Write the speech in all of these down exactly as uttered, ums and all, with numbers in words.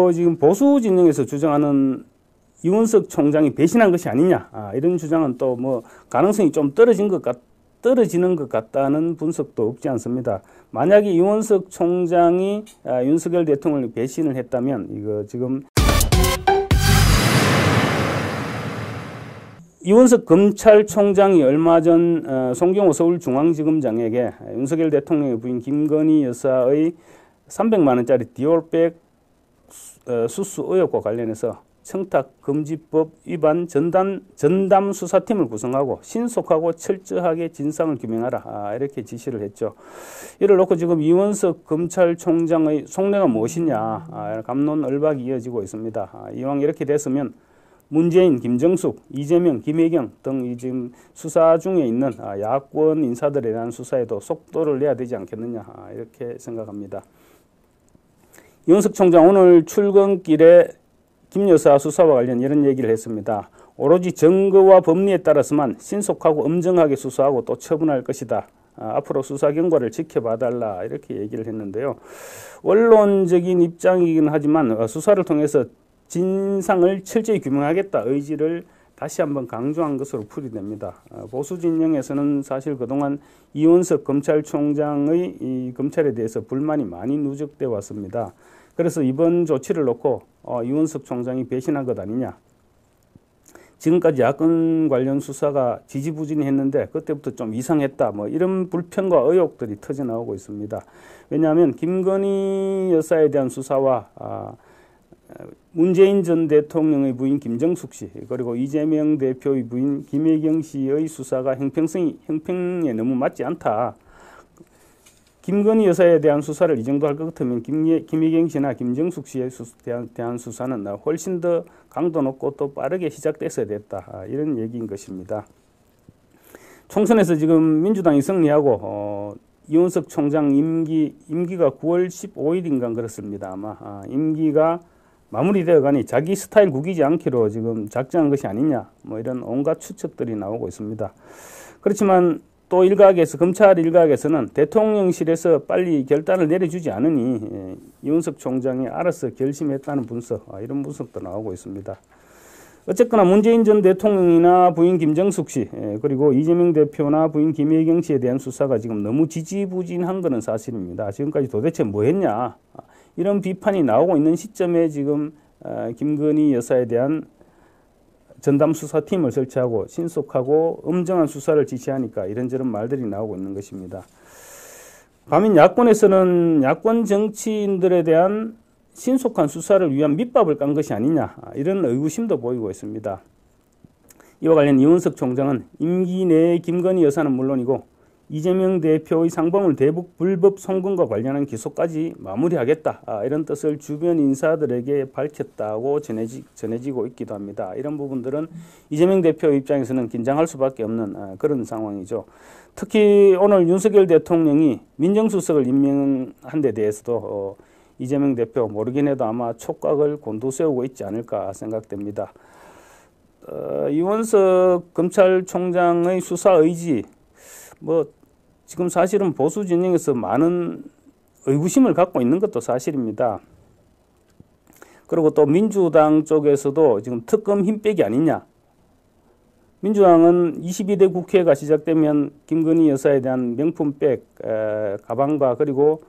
그리고 지금 보수 진영에서 주장하는 이원석 총장이 배신한 것이 아니냐, 아, 이런 주장은 또 뭐 가능성이 좀 떨어진 것 같, 떨어지는 것 같다는 분석도 없지 않습니다. 만약에 이원석 총장이 아, 윤석열 대통령을 배신을 했다면 이거 지금 이원석 검찰총장이 얼마 전 어, 송경호 서울중앙지검장에게 윤석열 대통령의 부인 김건희 여사의 삼백만 원짜리 디올백 어, 수수 의혹과 관련해서 청탁금지법 위반 전담, 전담 수사팀을 구성하고 신속하고 철저하게 진상을 규명하라, 아, 이렇게 지시를 했죠. 이를 놓고 지금 이원석 검찰총장의 속내가 무엇이냐, 아, 갑론을박이 이어지고 있습니다. 아, 이왕 이렇게 됐으면 문재인, 김정숙, 이재명, 김혜경 등 지금 수사 중에 있는 아, 야권 인사들에 대한 수사에도 속도를 내야 되지 않겠느냐, 아, 이렇게 생각합니다. 이원석 총장 오늘 출근길에 김 여사 수사와 관련 이런 얘기를 했습니다. 오로지 증거와 법리에 따라서만 신속하고 엄정하게 수사하고 또 처분할 것이다. 아, 앞으로 수사 경과를 지켜봐달라, 이렇게 얘기를 했는데요. 원론적인 입장이긴 하지만 어, 수사를 통해서 진상을 철저히 규명하겠다 의지를 다시 한번 강조한 것으로 풀이됩니다. 어, 보수 진영에서는 사실 그동안 이원석 검찰총장의 이 검찰에 대해서 불만이 많이 누적되어 왔습니다. 그래서 이번 조치를 놓고 어, 이원석 총장이 배신한 것 아니냐. 지금까지 야권 관련 수사가 지지부진했는데 그때부터 좀 이상했다, 뭐 이런 불평과 의혹들이 터져나오고 있습니다. 왜냐하면 김건희 여사에 대한 수사와 아, 문재인 전 대통령의 부인 김정숙 씨, 그리고 이재명 대표의 부인 김혜경 씨의 수사가 형평성이, 형평에 너무 맞지 않다. 김건희 여사에 대한 수사를 이 정도 할 것 같으면 김예, 김혜경 씨나 김정숙 씨에 수, 대한, 대한 수사는 훨씬 더 강도 높고 또 빠르게 시작됐어야 됐다, 아, 이런 얘기인 것입니다. 총선에서 지금 민주당이 승리하고 어, 이원석 총장 임기, 임기가 구월 십오일인가 그렇습니다. 아마 아, 임기가 마무리되어 가니 자기 스타일 구기지 않기로 지금 작정한 것이 아니냐, 뭐 이런 온갖 추측들이 나오고 있습니다. 그렇지만 또 일각에서, 검찰 일각에서는 대통령실에서 빨리 결단을 내려주지 않으니 예, 이원석 총장이 알아서 결심했다는 분석, 아, 이런 분석도 나오고 있습니다. 어쨌거나 문재인 전 대통령이나 부인 김정숙 씨, 예, 그리고 이재명 대표나 부인 김혜경 씨에 대한 수사가 지금 너무 지지부진한 것은 사실입니다. 지금까지 도대체 뭐 했냐, 이런 비판이 나오고 있는 시점에 지금 어, 김건희 여사에 대한 전담 수사팀을 설치하고 신속하고 엄정한 수사를 지시하니까 이런저런 말들이 나오고 있는 것입니다. 반면 야권에서는 야권 정치인들에 대한 신속한 수사를 위한 밑밥을 깐 것이 아니냐, 이런 의구심도 보이고 있습니다. 이와 관련 이원석 총장은 임기 내에 김건희 여사는 물론이고 이재명 대표의 상범을 대북 불법 송금과 관련한 기소까지 마무리하겠다, 아, 이런 뜻을 주변 인사들에게 밝혔다고 전해지, 전해지고 있기도 합니다. 이런 부분들은 이재명 대표 입장에서는 긴장할 수밖에 없는 아, 그런 상황이죠. 특히 오늘 윤석열 대통령이 민정수석을 임명한 데 대해서도 어, 이재명 대표 모르긴 해도 아마 촉각을 곤두세우고 있지 않을까 생각됩니다. 어, 이원석 검찰총장의 수사 의지, 뭐 지금 사실은 보수 진영에서 많은 의구심을 갖고 있는 것도 사실입니다. 그리고 또 민주당 쪽에서도 지금 특검 힘빼기 아니냐. 민주당은 이십이 대 국회가 시작되면 김건희 여사에 대한 명품백, 에, 가방과 그리고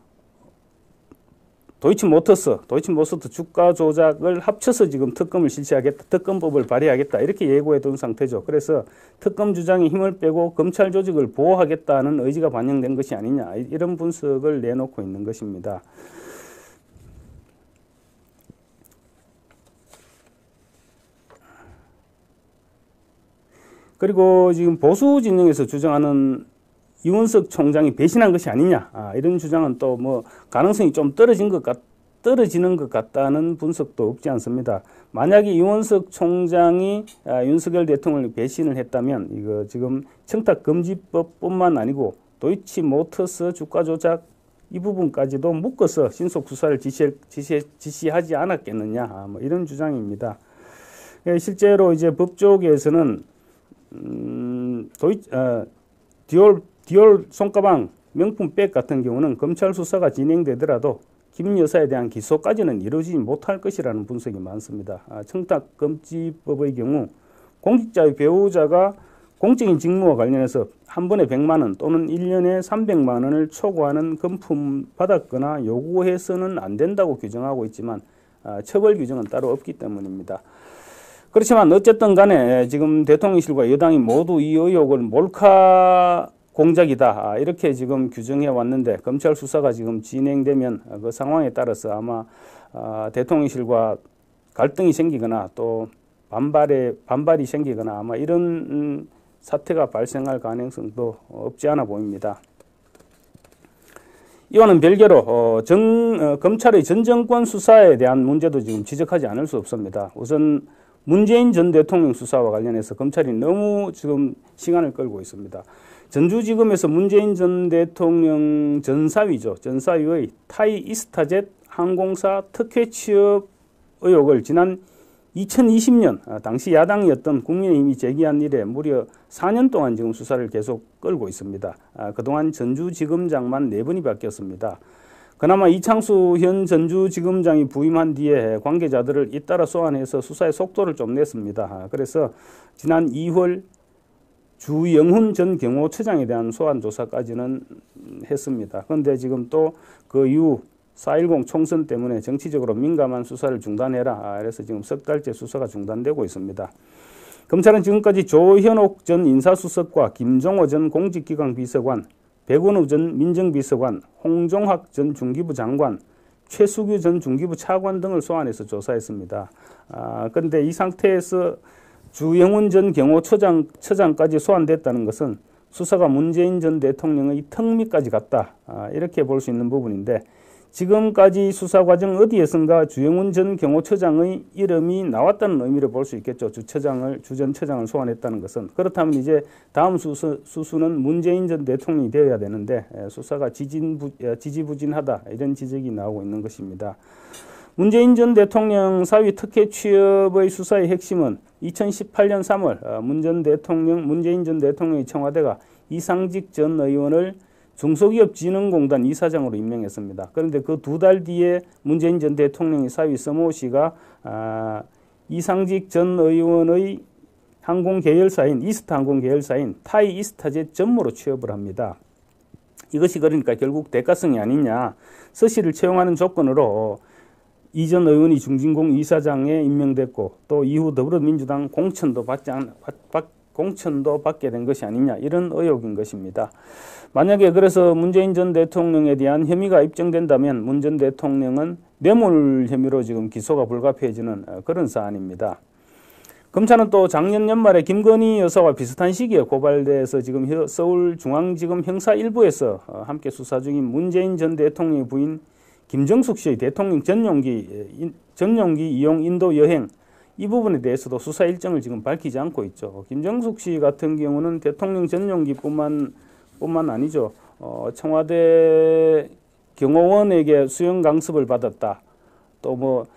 도이치모터스, 도이치모터스 주가 조작을 합쳐서 지금 특검을 실시하겠다, 특검법을 발의하겠다, 이렇게 예고해 둔 상태죠. 그래서 특검 주장에 힘을 빼고 검찰 조직을 보호하겠다는 의지가 반영된 것이 아니냐, 이런 분석을 내놓고 있는 것입니다. 그리고 지금 보수 진영에서 주장하는 이원석 총장이 배신한 것이 아니냐, 아, 이런 주장은 또 뭐 가능성이 좀 떨어진 것 같, 떨어지는 것 같다는 분석도 없지 않습니다. 만약에 이원석 총장이 아, 윤석열 대통령을 배신을 했다면 이거 지금 청탁금지법뿐만 아니고 도이치모터스 주가 조작 이 부분까지도 묶어서 신속 수사를 지시, 지시, 지시하지 않았겠느냐, 아, 뭐 이런 주장입니다. 실제로 이제 법조계에서는 음, 도이, 어, 디올 디올 손가방, 명품백 같은 경우는 검찰 수사가 진행되더라도 김 여사에 대한 기소까지는 이루어지지 못할 것이라는 분석이 많습니다. 아, 청탁금지법의 경우 공직자의 배우자가 공적인 직무와 관련해서 한 번에 백만 원 또는 일 년에 삼백만 원을 초과하는 금품 받았거나 요구해서는 안 된다고 규정하고 있지만 아, 처벌 규정은 따로 없기 때문입니다. 그렇지만 어쨌든 간에 지금 대통령실과 여당이 모두 이 의혹을 몰카 공작이다 아, 이렇게 지금 규정해 왔는데 검찰 수사가 지금 진행되면 그 상황에 따라서 아마 아, 대통령실과 갈등이 생기거나 또 반발에 반발이 생기거나 아마 이런 음, 사태가 발생할 가능성도 없지 않아 보입니다. 이와는 별개로 어, 정, 어, 검찰의 전 정권 수사에 대한 문제도 지금 지적하지 않을 수 없습니다. 우선 문재인 전 대통령 수사와 관련해서 검찰이 너무 지금 시간을 끌고 있습니다. 전주지검에서 문재인 전 대통령 전사위죠. 전사위의 타이 이스타젯 항공사 특혜 취업 의혹을 지난 이천이십 년 당시 야당이었던 국민의힘이 제기한 이래 무려 사 년 동안 지금 수사를 계속 끌고 있습니다. 그동안 전주지검장만 네 번이 바뀌었습니다. 그나마 이창수 현 전주지검장이 부임한 뒤에 관계자들을 잇따라 소환해서 수사의 속도를 좀 냈습니다. 그래서 지난 이월 주영훈 전 경호처장에 대한 소환 조사까지는 했습니다. 그런데 지금 또 그 이후 사 일공 총선 때문에 정치적으로 민감한 수사를 중단해라. 그래서 지금 석 달째 수사가 중단되고 있습니다. 검찰은 지금까지 조현옥 전 인사수석과 김종호 전 공직기강 비서관, 백원우 전 민정비서관, 홍종학 전 중기부 장관, 최수규 전 중기부 차관 등을 소환해서 조사했습니다. 아, 그런데 이 상태에서 주영훈 전 경호처장, 처장까지 소환됐다는 것은 수사가 문재인 전 대통령의 턱밑까지 갔다. 아, 이렇게 볼 수 있는 부분인데 지금까지 수사 과정 어디에선가 주영훈 전 경호처장의 이름이 나왔다는 의미로 볼 수 있겠죠. 주처장을, 주 전 처장을 소환했다는 것은. 그렇다면 이제 다음 수수, 수수는 문재인 전 대통령이 되어야 되는데 수사가 지진부, 지지부진하다 이런 지적이 나오고 있는 것입니다. 문재인 전 대통령 사위 특혜 취업의 수사의 핵심은 이천십팔 년 삼월 문 전 대통령, 문재인 전 대통령의 청와대가 이상직 전 의원을 중소기업진흥공단 이사장으로 임명했습니다. 그런데 그 두 달 뒤에 문재인 전 대통령의 사위 서모 씨가 아, 이상직 전 의원의 항공계열사인 이스타 항공계열사인 타이 이스타젯 전무로 취업을 합니다. 이것이 그러니까 결국 대가성이 아니냐. 서 씨를 채용하는 조건으로 이 전 의원이 중진공 이사장에 임명됐고 또 이후 더불어민주당 공천도 받지 않, 받, 받, 공천도 받게 된 것이 아니냐 이런 의혹인 것입니다. 만약에 그래서 문재인 전 대통령에 대한 혐의가 입증된다면 문 전 대통령은 뇌물 혐의로 지금 기소가 불가피해지는 그런 사안입니다. 검찰은 또 작년 연말에 김건희 여사와 비슷한 시기에 고발돼서 지금 서울중앙지검 형사 일부에서 함께 수사 중인 문재인 전 대통령의 부인 김정숙 씨의 대통령 전용기, 전용기 이용 인도 여행 이 부분에 대해서도 수사 일정을 지금 밝히지 않고 있죠. 김정숙 씨 같은 경우는 대통령 전용기뿐만 뿐만 아니죠. 어, 청와대 경호원에게 수영 강습을 받았다. 또 뭐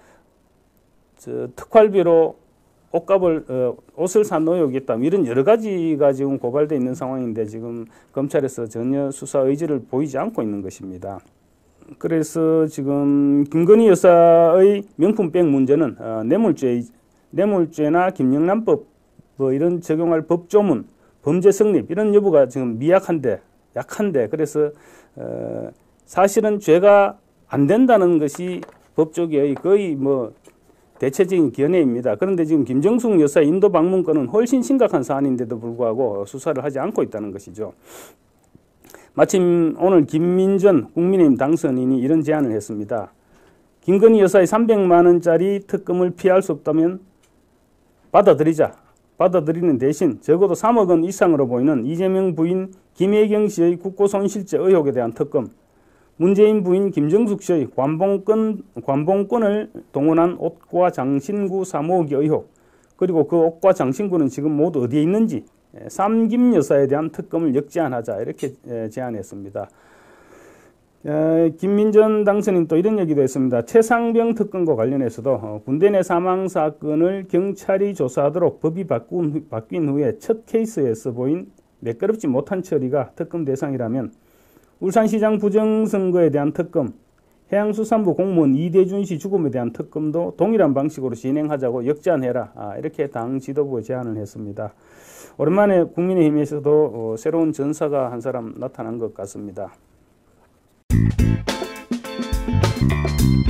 특활비로 옷값을 어, 옷을 산 의혹이 있다. 이런 여러 가지가 지금 고발돼 있는 상황인데 지금 검찰에서 전혀 수사 의지를 보이지 않고 있는 것입니다. 그래서 지금 김건희 여사의 명품백 문제는 어, 뇌물죄, 뇌물죄나 김영란법 뭐 이런 적용할 법조문, 범죄 성립 이런 여부가 지금 미약한데 약한데 그래서 어, 사실은 죄가 안 된다는 것이 법조계의 거의 뭐 대체적인 견해입니다. 그런데 지금 김정숙 여사 인도 방문 건은 훨씬 심각한 사안인데도 불구하고 수사를 하지 않고 있다는 것이죠. 마침 오늘 김민전 국민의힘 당선인이 이런 제안을 했습니다. 김건희 여사의 삼백만 원짜리 특검을 피할 수 없다면 받아들이자. 받아들이는 대신 적어도 삼억 원 이상으로 보이는 이재명 부인 김혜경 씨의 국고손실죄 의혹에 대한 특검, 문재인 부인 김정숙 씨의 관봉권, 관봉권을 동원한 옷과 장신구 사모으기 의혹, 그리고 그 옷과 장신구는 지금 모두 어디에 있는지 삼김 여사에 대한 특검을 역제안하자 이렇게 제안했습니다. 김민전 당선인 또 이런 얘기도 했습니다. 최상병 특검과 관련해서도 군대 내 사망 사건을 경찰이 조사하도록 법이 바꾼, 바뀐 후에 첫 케이스에서 보인 매끄럽지 못한 처리가 특검 대상이라면 울산시장 부정선거에 대한 특검, 해양수산부 공무원 이대준 씨 죽음에 대한 특검도 동일한 방식으로 진행하자고 역제안해라. 아, 이렇게 당 지도부에 제안을 했습니다. 오랜만에 국민의힘에서도 어, 새로운 전사가 한 사람 나타난 것 같습니다.